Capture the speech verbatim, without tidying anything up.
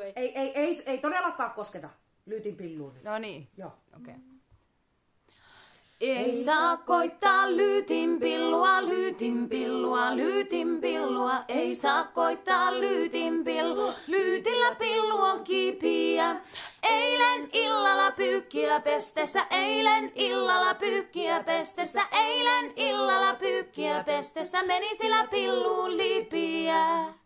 ei. Ei, ei, ei, ei todellakaan kosketa Lyytin pilluun nyt. No niin. Joo. Okei. Okay. Ei saa koittaa Lyytin pillua, Lyytin pillua, Lyytin pillua. Ei saa koittaa Lyytin pillua, Lyytillä pillu on kipiä. Eilen illalla pyykkiä pestessä, eilen illalla pyykkiä pestessä, eilen illalla pyykkiä pestessä meni sillä pilluun lipiä.